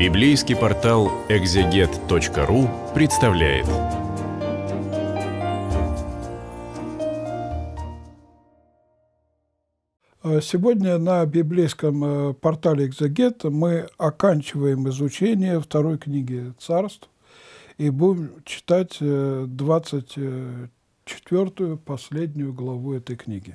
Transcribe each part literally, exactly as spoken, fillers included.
Библейский портал экзегет точка ру представляет. Сегодня на библейском портале «Экзегет» мы оканчиваем изучение второй книги Царств и будем читать двадцать четвёртую, последнюю главу этой книги.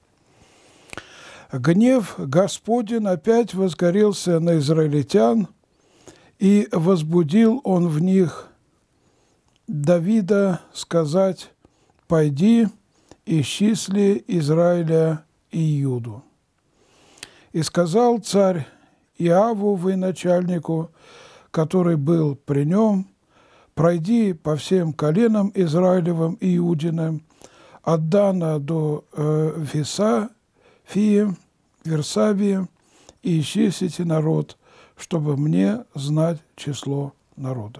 «Гнев Господень опять возгорелся на израильтян, и возбудил он в них Давида сказать: «Пойди, исчисли Израиля и Иуду». И сказал царь Иаву, военачальнику, который был при нем: «Пройди по всем коленам Израилевым и Иудиным, от Дана до э, Веса, Фии, Версавии, и исчислите народ, чтобы мне знать число народа».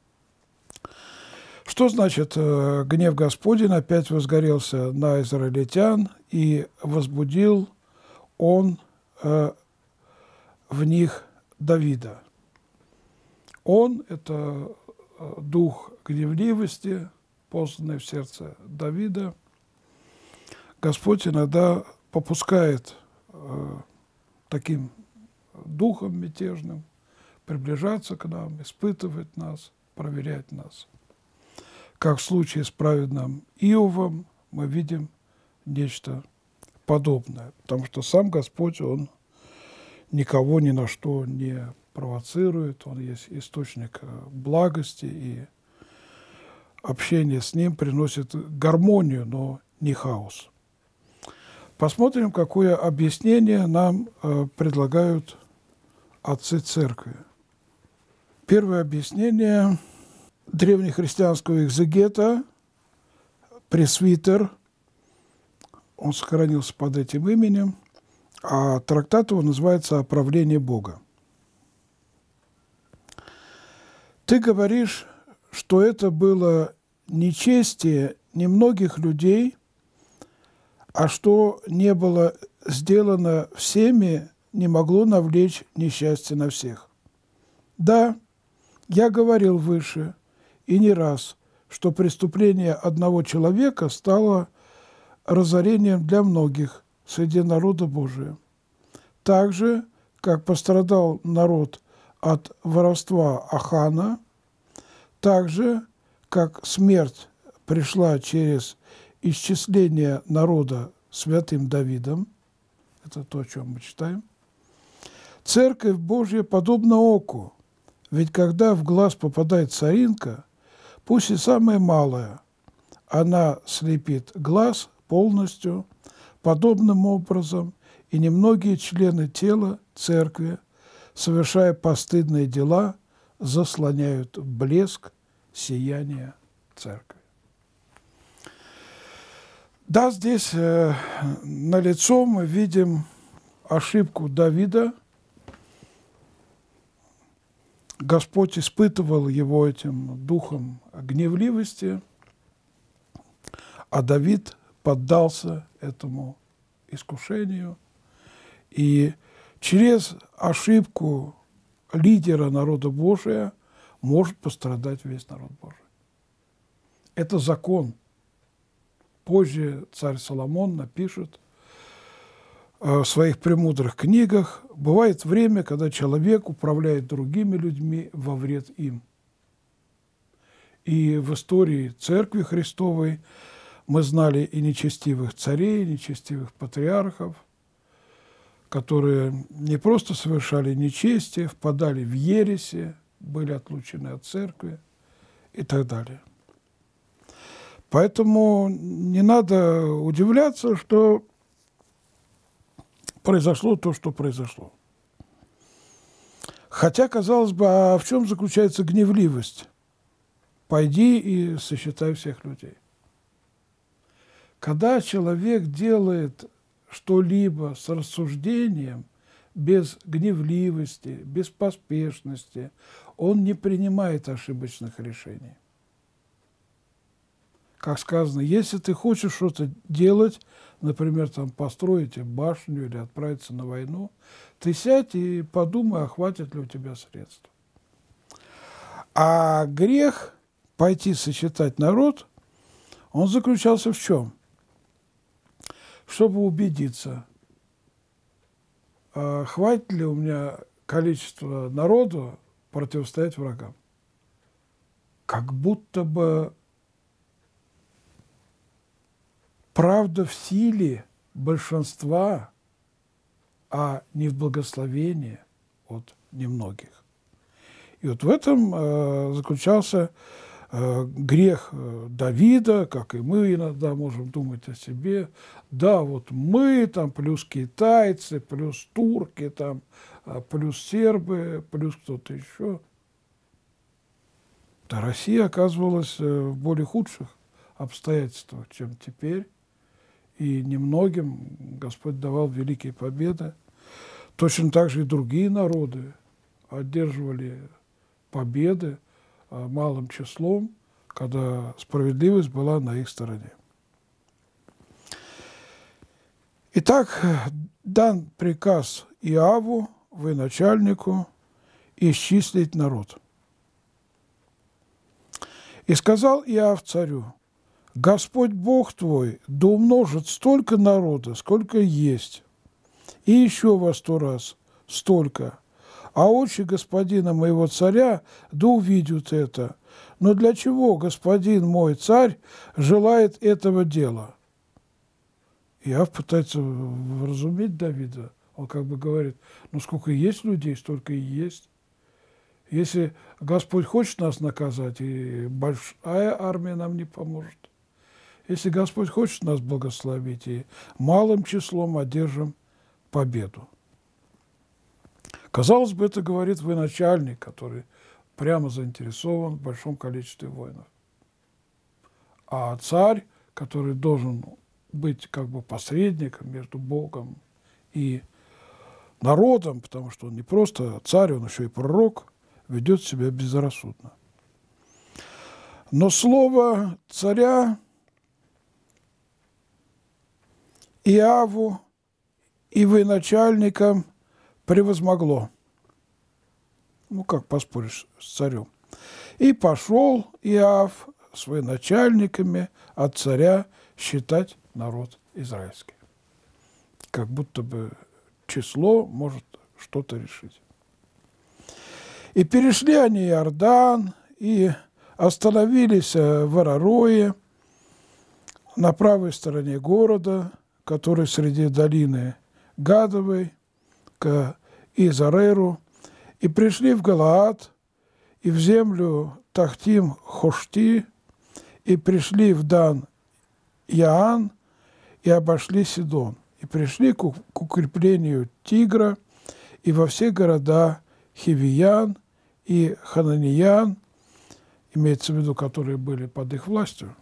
Что значит э, гнев Господень опять возгорелся на израильтян, и возбудил он э, в них Давида? Он – это дух гневливости, посланный в сердце Давида. Господь иногда попускает э, таким духом мятежным приближаться к нам, испытывать нас, проверять нас. Как в случае с праведным Иовом мы видим нечто подобное, потому что сам Господь, Он никого ни на что не провоцирует, Он есть источник благости, и общение с Ним приносит гармонию, но не хаос. Посмотрим, какое объяснение нам э, предлагают отцы церкви. Первое объяснение древнехристианского экзегета, пресвитер, он сохранился под этим именем, а трактат его называется «Оправление Бога». Ты говоришь, что это было нечестие немногих людей, а что не было сделано всеми, не могло навлечь несчастье на всех. Да, я говорил выше, и не раз, что преступление одного человека стало разорением для многих среди народа Божия. Так же, как пострадал народ от воровства Ахана, так же, как смерть пришла через исчисление народа святым Давидом, это то, о чем мы читаем, Церковь Божья подобна оку, ведь когда в глаз попадает соринка, пусть и самая малая, она слепит глаз полностью, подобным образом и немногие члены тела Церкви, совершая постыдные дела, заслоняют блеск сияния Церкви. Да, здесь э, налицо мы видим ошибку Давида. Господь испытывал его этим духом гневливости, а Давид поддался этому искушению. И через ошибку лидера народа Божия может пострадать весь народ Божий. Это закон. Позже царь Соломон напишет в своих премудрых книгах: бывает время, когда человек управляет другими людьми во вред им. И в истории Церкви Христовой мы знали и нечестивых царей, и нечестивых патриархов, которые не просто совершали нечестие, впадали в ереси, были отлучены от церкви и так далее. Поэтому не надо удивляться, что произошло то, что произошло. Хотя, казалось бы, а в чем заключается гневливость? Пойди и сосчитай всех людей. Когда человек делает что-либо с рассуждением, без гневливости, без поспешности, он не принимает ошибочных решений. Как сказано, если ты хочешь что-то делать, например, там, построить башню или отправиться на войну, ты сядь и подумай, а хватит ли у тебя средств. А грех пойти сочетать народ, он заключался в чем? Чтобы убедиться, а хватит ли у меня количества народу противостоять врагам. Как будто бы правда в силе большинства, а не в благословении от немногих. И вот в этом э, заключался э, грех Давида, как и мы иногда можем думать о себе. Да, вот мы, там, плюс китайцы, плюс турки, там, плюс сербы, плюс кто-то еще. Да, Россия оказывалась в более худших обстоятельствах, чем теперь. И немногим Господь давал великие победы. Точно так же и другие народы одерживали победы малым числом, когда справедливость была на их стороне. Итак, дан приказ Иаву, военачальнику, исчислить народ. И сказал Иав царю: Господь Бог твой да умножит столько народа, сколько есть, и еще во сто раз столько, а очи господина моего царя да увидят это. Но для чего господин мой царь желает этого дела? Иав пытается вразумить Давида. Он как бы говорит: ну сколько есть людей, столько и есть. Если Господь хочет нас наказать, и большая армия нам не поможет. Если Господь хочет нас благословить, и малым числом одержим победу. Казалось бы, это говорит военачальник, который прямо заинтересован в большом количестве воинов. А царь, который должен быть как бы посредником между Богом и народом, потому что он не просто царь, он еще и пророк, ведет себя безрассудно. Но слово царя Иаву и военачальникам превозмогло. Ну, как поспоришь с царем. И пошел Иав с военачальниками от царя считать народ израильский. Как будто бы число может что-то решить. И перешли они Иордан, и остановились в Арарое, на правой стороне города, который среди долины Гадовой, к Изареру, и пришли в Галаад, и в землю Тахтим-Хошти, и пришли в Дан-Яан, и обошли Сидон, и пришли к укреплению Тигра, и во все города Хивиян и Хананиян, имеется в виду, которые были под их властью,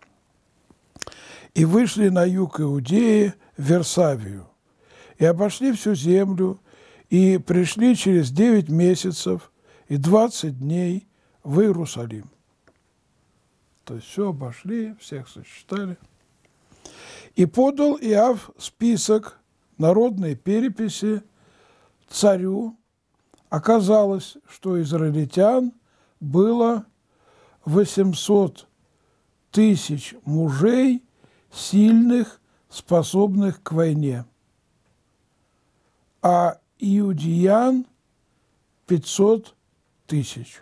и вышли на юг Иудеи в Версавию, и обошли всю землю, и пришли через девять месяцев и двадцать дней в Иерусалим. То есть все обошли, всех сосчитали. И подал Иав список народной переписи царю. Оказалось, что израильтян было восемьсот тысяч мужей, сильных, способных к войне, а иудеян пятьсот тысяч.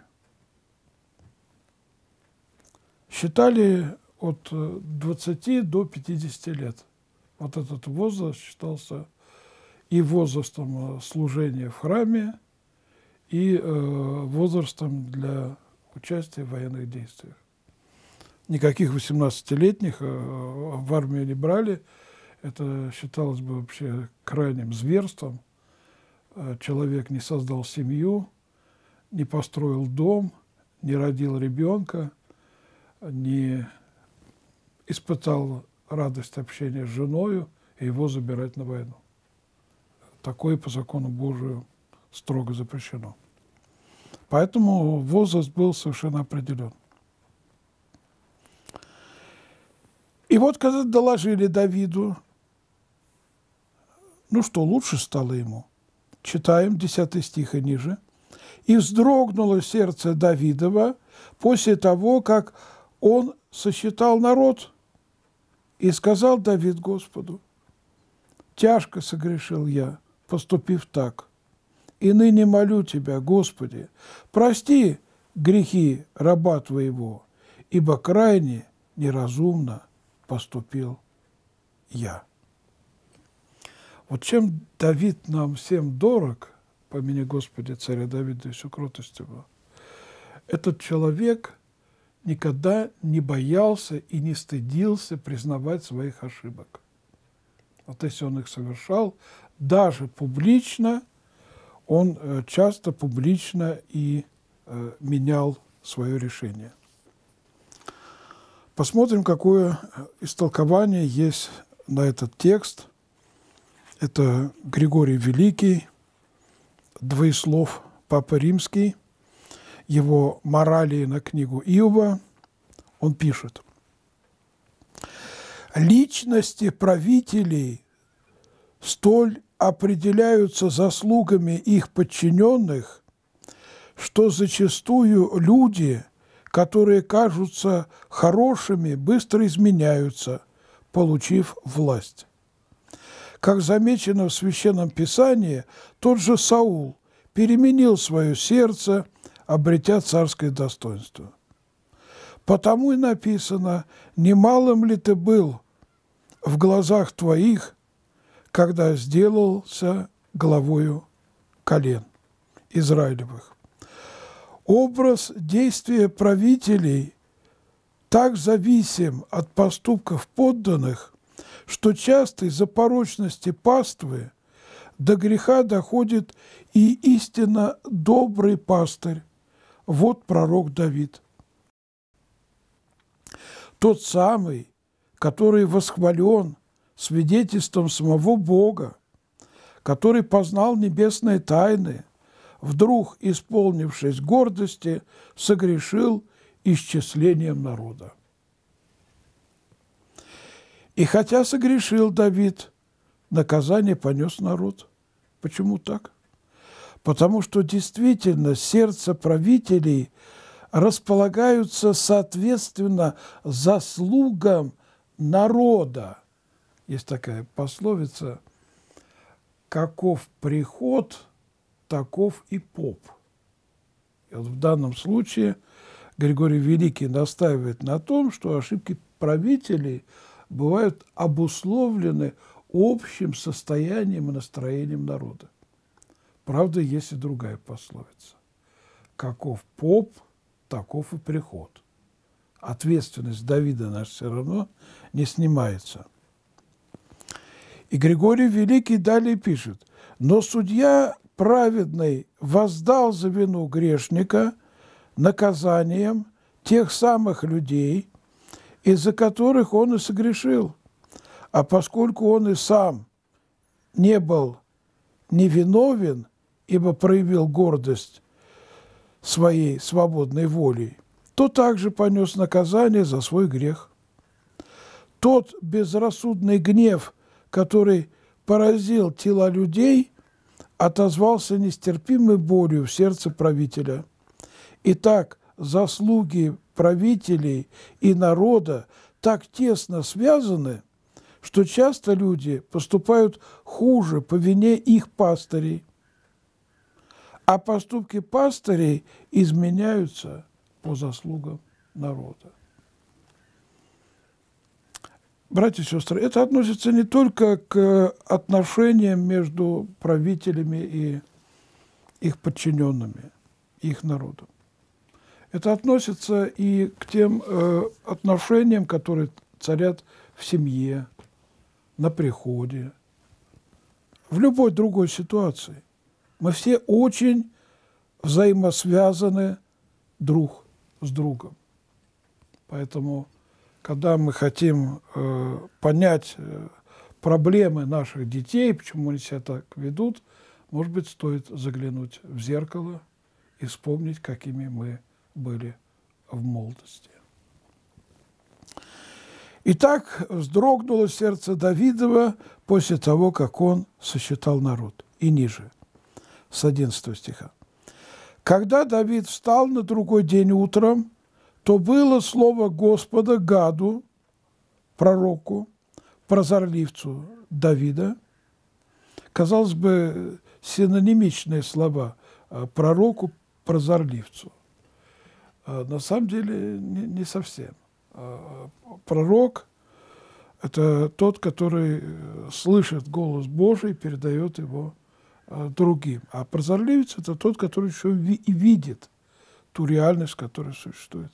Считали от двадцати до пятидесяти лет. Вот этот возраст считался и возрастом служения в храме, и э, возрастом для участия в военных действиях. Никаких восемнадцатилетних э, в армию не брали. Это считалось бы вообще крайним зверством. Человек не создал семью, не построил дом, не родил ребенка, не испытал радость общения с женою, и его забирать на войну. Такое по закону Божию строго запрещено. Поэтому возраст был совершенно определен. И вот когда доложили Давиду, ну что, лучше стало ему. Читаем десятый стих и ниже. И вздрогнуло сердце Давидова после того, как он сосчитал народ. И сказал Давид Господу: «Тяжко согрешил я, поступив так. И ныне молю Тебя, Господи, прости грехи раба Твоего, ибо крайне неразумно поступил я». Вот чем Давид нам всем дорог, помяни Господи царя Давида и всю кротость его, этот человек никогда не боялся и не стыдился признавать своих ошибок. Вот если он их совершал, даже публично, он часто публично и э, менял свое решение. Посмотрим, какое истолкование есть на этот текст. Это Григорий Великий, двоеслов Папа Римский, его «Морали» на книгу Иова. Он пишет: «Личности правителей столь определяются заслугами их подчиненных, что зачастую люди, которые кажутся хорошими, быстро изменяются, получив власть. Как замечено в Священном Писании, тот же Саул переменил свое сердце, обретя царское достоинство. Потому и написано: «Немалым ли ты был в глазах твоих, когда сделался главою колен Израилевых». Образ действия правителей так зависим от поступков подданных, что часто из-за порочности паствы до греха доходит и истинно добрый пастырь. Вот пророк Давид. Тот самый, который восхвален свидетельством самого Бога, который познал небесные тайны, вдруг, исполнившись гордости, согрешил исчислением народа. И хотя согрешил Давид, наказание понес народ. Почему так? Потому что действительно сердца правителей располагаются соответственно заслугам народа. Есть такая пословица: «Каков приход, таков и поп». И вот в данном случае Григорий Великий настаивает на том, что ошибки правителей бывают обусловлены общим состоянием и настроением народа. Правда, есть и другая пословица: «Каков поп, таков и приход». Ответственность Давида наша все равно не снимается. И Григорий Великий далее пишет: «Но судья праведный воздал за вину грешника наказанием тех самых людей, из-за которых он и согрешил. А поскольку он и сам не был невиновен, ибо проявил гордость своей свободной волей, то также понес наказание за свой грех. Тот безрассудный гнев, который поразил тела людей, отозвался нестерпимой болью в сердце правителя. Итак, заслуги правителей и народа так тесно связаны, что часто люди поступают хуже по вине их пастырей, а поступки пастырей изменяются по заслугам народа». Братья и сестры, это относится не только к отношениям между правителями и их подчиненными, их народом. Это относится и к тем э, отношениям, которые царят в семье, на приходе, в любой другой ситуации. Мы все очень взаимосвязаны друг с другом. Поэтому, когда мы хотим э, понять э, проблемы наших детей, почему они себя так ведут, может быть, стоит заглянуть в зеркало и вспомнить, какими мы были в молодости. Итак, вздрогнуло сердце Давидова после того, как он сосчитал народ. И ниже, с одиннадцатого стиха. Когда Давид встал на другой день утром, то было слово Господа Гаду, пророку, прозорливцу Давида. Казалось бы, синонимичные слова пророку, прозорливцу. На самом деле не, не совсем. Пророк – это тот, который слышит голос Божий и передает его другим. А прозорливец – это тот, который еще и видит ту реальность, которая существует.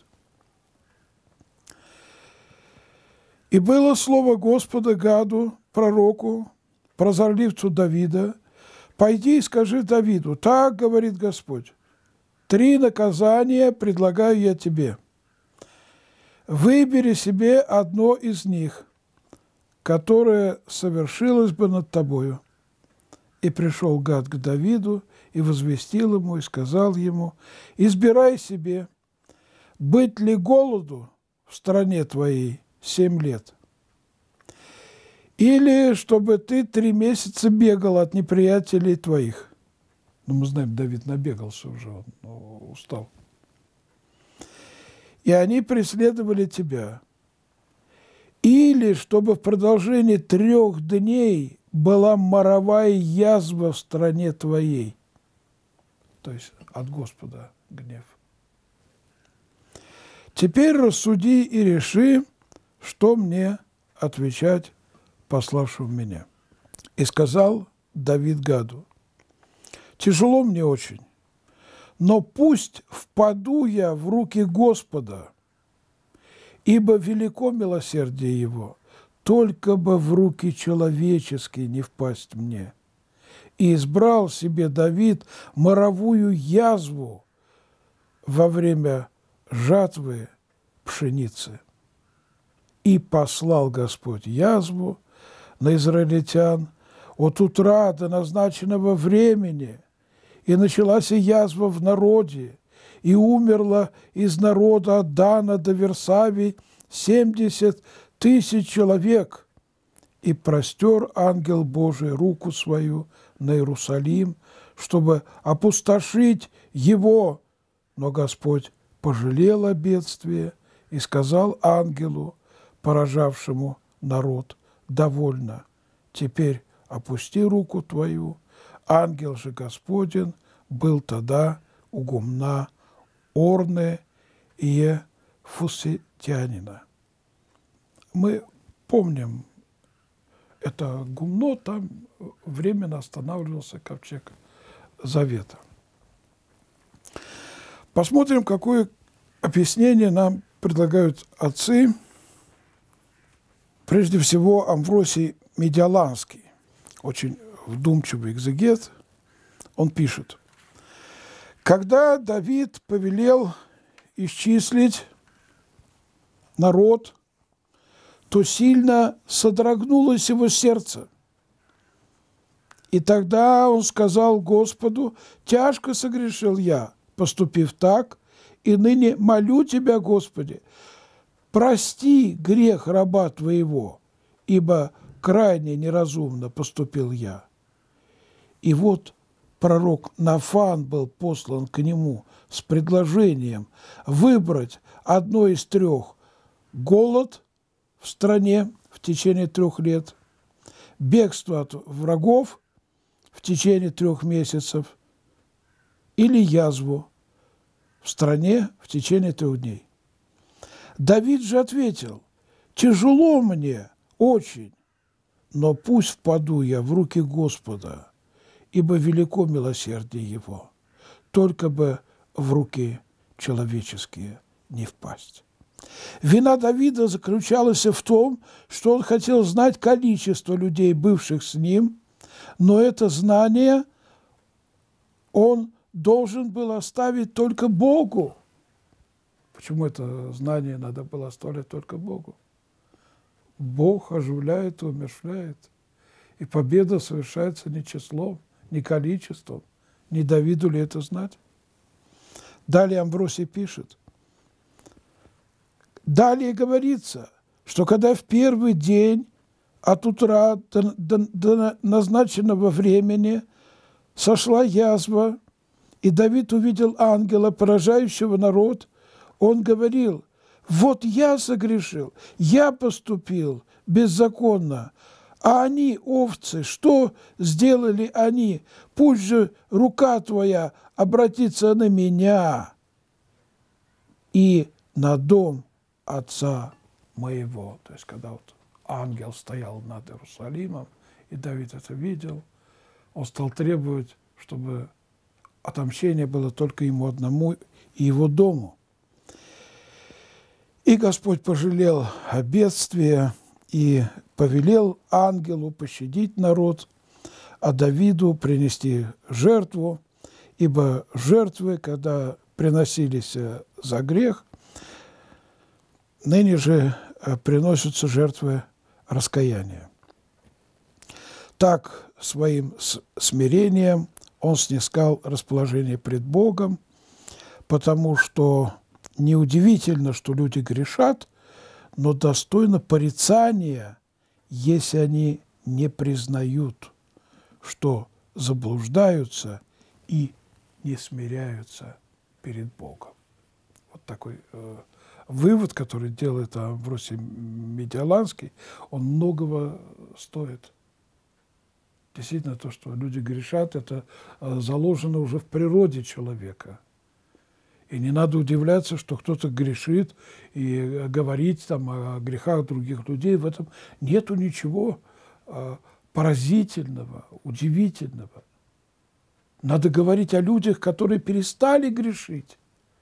«И было слово Господа Гаду, пророку, прозорливцу Давида: пойди и скажи Давиду, так говорит Господь, три наказания предлагаю я тебе. Выбери себе одно из них, которое совершилось бы над тобою». И пришел Гад к Давиду, и возвестил ему, и сказал ему: избирай себе, быть ли голоду в стране твоей семь лет, или чтобы ты три месяца бегал от неприятелей твоих. Ну, мы знаем, Давид набегался уже, он устал. И они преследовали тебя. Или чтобы в продолжении трех дней была моровая язва в стране твоей. То есть от Господа гнев. Теперь рассуди и реши, что мне отвечать пославшему меня. И сказал Давид Гаду: тяжело мне очень, но пусть впаду я в руки Господа, ибо велико милосердие Его, только бы в руки человеческие не впасть мне. И избрал себе Давид моровую язву во время жатвы пшеницы. И послал Господь язву на израильтян от утра до назначенного времени, и началась язва в народе, и умерло из народа от Дана до Версавии семьдесят тысяч человек. И простер ангел Божий руку свою на Иерусалим, чтобы опустошить его. Но Господь пожалел о бедствии и сказал ангелу, поражавшему народ: довольно, теперь опусти руку твою. Ангел же Господень был тогда у гумна Орны и Фуситянина. Мы помним это гумно, там временно останавливался ковчег Завета. Посмотрим, какое объяснение нам предлагают отцы. Прежде всего, Амвросий Медиаланский, очень вдумчивый экзегет, он пишет: когда Давид повелел исчислить народ, то сильно содрогнулось его сердце. И тогда он сказал Господу: тяжко согрешил я, поступив так, и ныне молю тебя, Господи, прости грех раба твоего, ибо крайне неразумно поступил я. И вот пророк Нафан был послан к нему с предложением выбрать одно из трех: голод в стране в течение трех лет, бегство от врагов в течение трех месяцев или язву в стране в течение трех дней. Давид же ответил: тяжело мне очень, но пусть впаду я в руки Господа, ибо велико милосердие Его, только бы в руки человеческие не впасть. Вина Давида заключалась в том, что он хотел знать количество людей, бывших с ним, но это знание он должен был оставить только Богу. Почему это знание надо было оставлять только Богу? Бог оживляет и умерщвляет, и победа совершается не числом, не количеством. Не Давиду ли это знать? Далее Амвросий пишет: далее говорится, что когда в первый день от утра до, до, до назначенного времени сошла язва, и Давид увидел ангела, поражающего народ, он говорил: вот я согрешил, я поступил беззаконно, а они, овцы, что сделали они? Пусть же рука твоя обратится на меня и на дом отца моего. То есть, когда вот ангел стоял над Иерусалимом, и Давид это видел, он стал требовать, чтобы отомщение было только ему одному и его дому. И Господь пожалел о бедствии и повелел ангелу пощадить народ, а Давиду принести жертву, ибо жертвы, когда приносились за грех, ныне же приносятся жертвы раскаяния. Так своим смирением он снискал расположение пред Богом, потому что неудивительно, что люди грешат, но достойно порицания, если они не признают, что заблуждаются и не смиряются перед Богом. Вот такой э, вывод, который делает Амвросий Медиаланский, он многого стоит. Действительно, то, что люди грешат, это э, заложено уже в природе человека. И не надо удивляться, что кто-то грешит, и говорить там о грехах других людей. В этом нету ничего э, поразительного, удивительного. Надо говорить о людях, которые перестали грешить.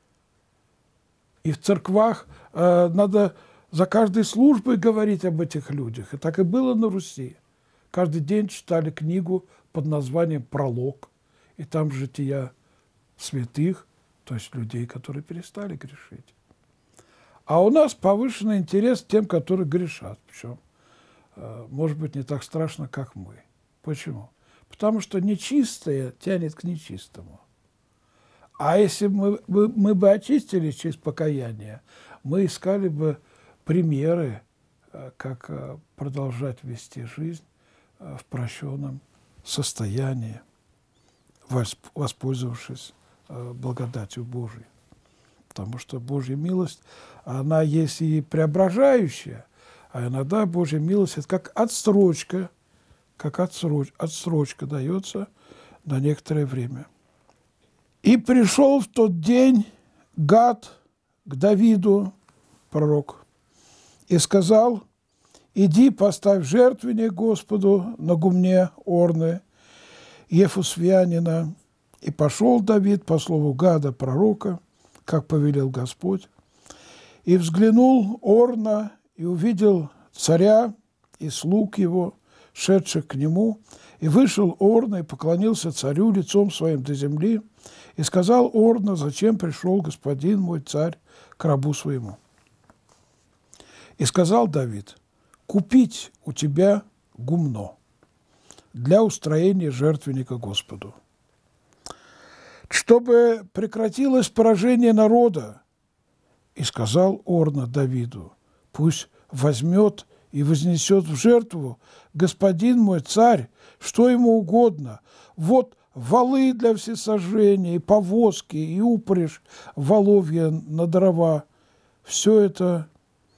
И в церквах э, надо за каждой службой говорить об этих людях. И так и было на Руси. Каждый день читали книгу под названием «Пролог», и там жития святых, то есть людей, которые перестали грешить. А у нас повышенный интерес к тем, которые грешат. Причем, э, может быть, не так страшно, как мы. Почему? Потому что нечистое тянет к нечистому. А если мы, мы, мы бы очистились через покаяние, мы искали бы примеры, э, как э, продолжать вести жизнь э, в прощенном состоянии, воспользовавшись благодатью Божией. Потому что Божья милость, она есть и преображающая, а иногда Божья милость – это как отсрочка, как отсроч, отсрочка дается на некоторое время. «И пришел в тот день Гад к Давиду, пророк, и сказал: иди, поставь жертвенник Господу на гумне Орны, Ефусвянина. И пошел Давид по слову Гада, пророка, как повелел Господь, и взглянул Орна, и увидел царя и слуг его, шедших к нему, и вышел Орна, и поклонился царю лицом своим до земли, и сказал Орна: зачем пришел господин мой царь к рабу своему? И сказал Давид: купить у тебя гумно для устроения жертвенника Господу, чтобы прекратилось поражение народа. И сказал Орна Давиду: пусть возьмет и вознесет в жертву господин мой царь, что ему угодно. Вот валы для всесожжения, и повозки, и упряжь воловья на дрова. Все это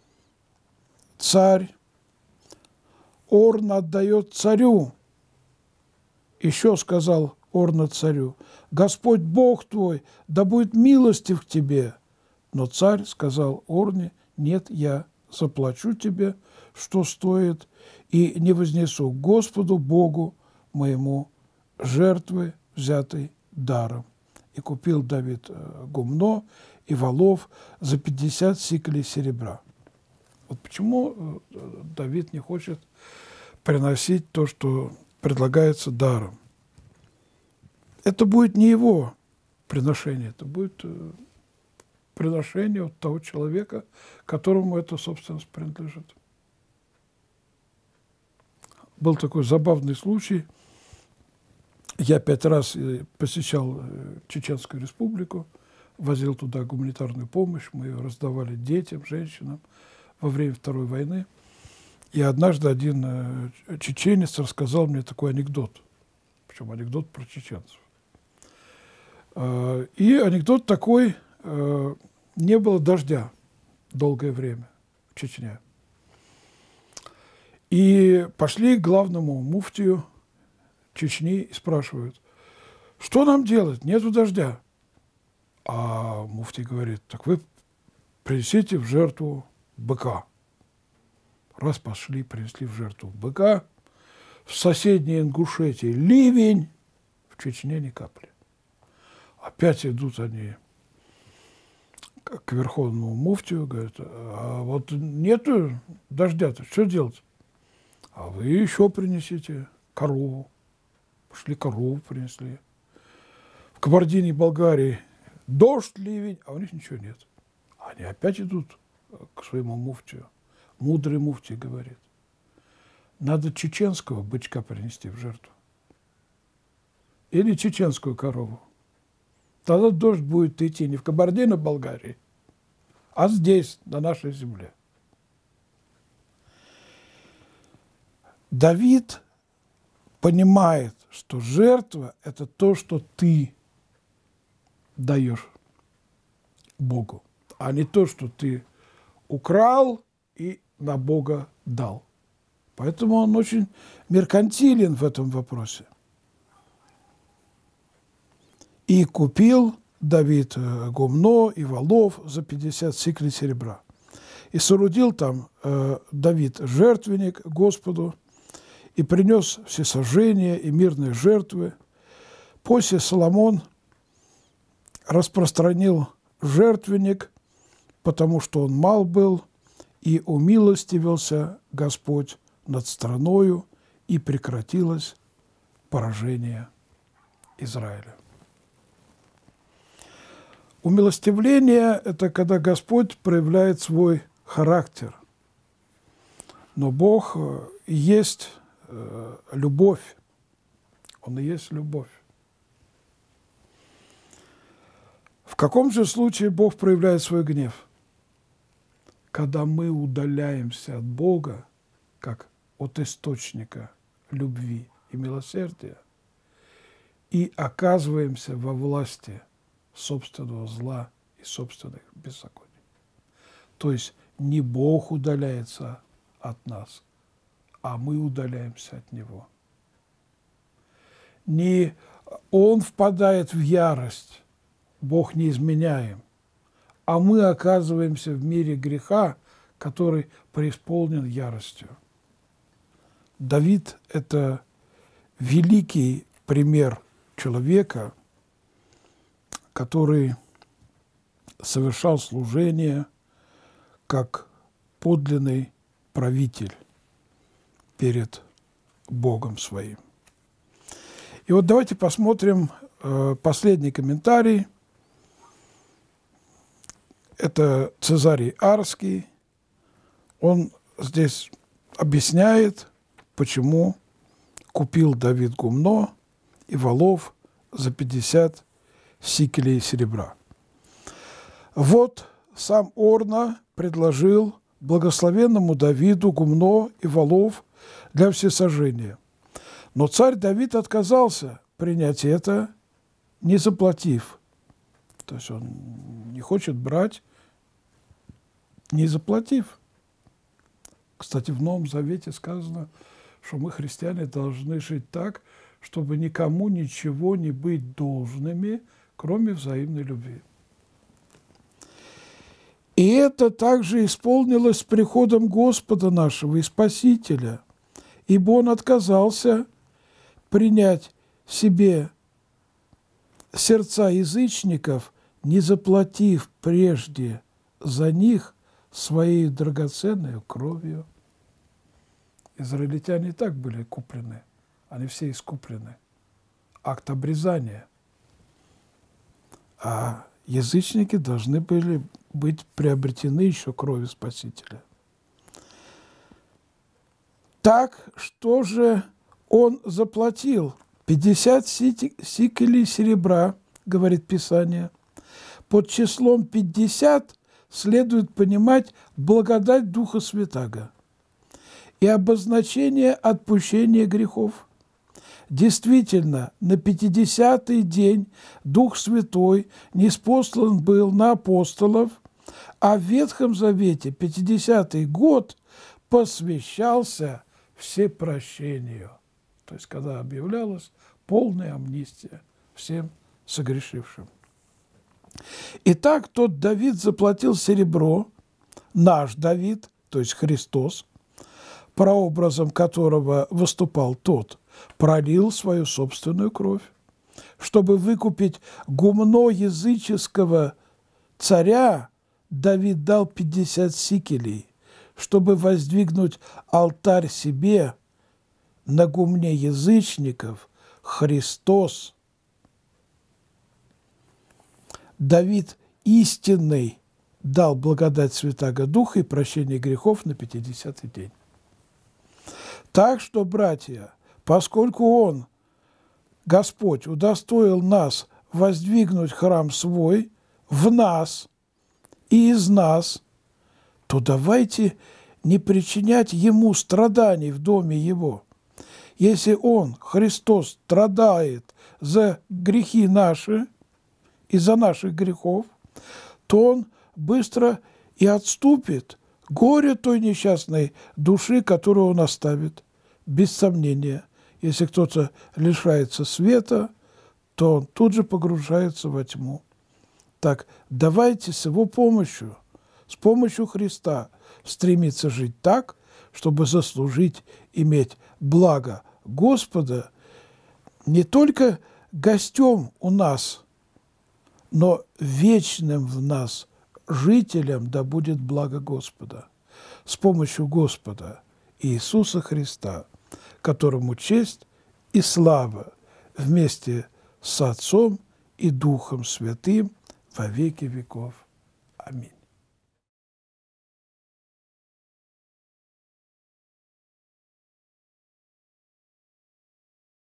царь. Орна отдает царю. Еще сказал Орна царю: Господь Бог твой, да будет милостив к тебе. Но царь сказал Орне: нет, я заплачу тебе, что стоит, и не вознесу к Господу Богу моему жертвы, взятой даром. И купил Давид гумно и волов за пятьдесят сиклей серебра. Вот почему Давид не хочет приносить то, что предлагается даром. Это будет не его приношение, это будет приношение от того человека, которому эта собственность принадлежит. Был такой забавный случай. Я пять раз посещал Чеченскую республику, возил туда гуманитарную помощь, мы ее раздавали детям, женщинам во время Второй войны. И однажды один чеченец рассказал мне такой анекдот, причем анекдот про чеченцев. И анекдот такой: не было дождя долгое время в Чечне. И пошли к главному муфтию Чечни и спрашивают: что нам делать? Нету дождя. А муфтий говорит: так вы принесите в жертву быка. Раз пошли, принесли в жертву быка. В соседней Ингушетии ливень, в Чечне ни капли. Опять идут они к верховному муфтию, говорят: а вот нету дождя-то, что делать? А вы еще принесите корову. Пошли корову принесли. В Кабардине-Балкарии дождь, ливень, а у них ничего нет. Они опять идут к своему муфтию. Мудрый муфтий говорит: надо чеченского бычка принести в жертву. Или чеченскую корову. Тогда дождь будет идти не в Кабардино-Балкарии, а здесь, на нашей земле. Давид понимает, что жертва – это то, что ты даешь Богу, а не то, что ты украл и на Бога дал. Поэтому он очень меркантилен в этом вопросе. И купил Давид гумно и волов за пятьдесят сиклей серебра. И соорудил там э, Давид жертвенник Господу, и принес всесожжения и мирные жертвы. После Соломон распространил жертвенник, потому что он мал был, и умилостивился Господь над страною, и прекратилось поражение Израиля. Умилостивление – это когда Господь проявляет свой характер. Но Бог есть любовь. Он и есть любовь. В каком же случае Бог проявляет свой гнев? Когда мы удаляемся от Бога, как от источника любви и милосердия, и оказываемся во власти собственного зла и собственных беззаконий. То есть не Бог удаляется от нас, а мы удаляемся от Него. Не Он впадает в ярость, Бог неизменяем, а мы оказываемся в мире греха, который преисполнен яростью. Давид – это великий пример человека, который совершал служение как подлинный правитель перед Богом своим. И вот давайте посмотрим э, последний комментарий. Это Цезарий Арский. Он здесь объясняет, почему купил Давид гумно и волов за пятьдесят сикелей серебра. Вот сам Орна предложил благословенному Давиду гумно и волов для всесожжения. Но царь Давид отказался принять это, не заплатив. То есть он не хочет брать, не заплатив. Кстати, в Новом Завете сказано, что мы, христиане, должны жить так, чтобы никому ничего не быть должными, кроме взаимной любви. И это также исполнилось с приходом Господа нашего и Спасителя, ибо Он отказался принять себе сердца язычников, не заплатив прежде за них своей драгоценной кровью. Израильтяне и так были куплены, они все искуплены. Акт обрезания. А язычники должны были быть приобретены еще кровью Спасителя. Так, что же он заплатил? пятьдесят сикелей серебра, говорит Писание. Под числом пятьдесят следует понимать благодать Духа Святаго и обозначение отпущения грехов. действительно, на пятидесятый день Дух Святой ниспослан был на апостолов, а в Ветхом Завете пятидесятый год посвящался всепрощению. То есть, когда объявлялась полная амнистия всем согрешившим. Итак, тот Давид заплатил серебро, наш Давид, то есть Христос, прообразом которого выступал тот, пролил свою собственную кровь, чтобы выкупить гумно языческого царя. Давид дал пятьдесят сикелей, чтобы воздвигнуть алтарь себе на гумне язычников. Христос, Давид истинный, дал благодать Святаго Духа и прощение грехов на пятидесятый день. Так что, братья, поскольку Он, Господь, удостоил нас воздвигнуть храм свой в нас и из нас, то давайте не причинять Ему страданий в доме Его. Если Он, Христос, страдает за грехи наши, из-за наших грехов, то Он быстро и отступит горе той несчастной души, которую Он оставит. Без сомнения, если кто-то лишается света, то он тут же погружается во тьму. Так давайте с Его помощью, с помощью Христа стремиться жить так, чтобы заслужить иметь благо Господа не только гостем у нас, но вечным в нас жителям да будет благо Господа. С помощью Господа Иисуса Христа, которому честь и слава вместе с Отцом и Духом Святым во веки веков. Аминь.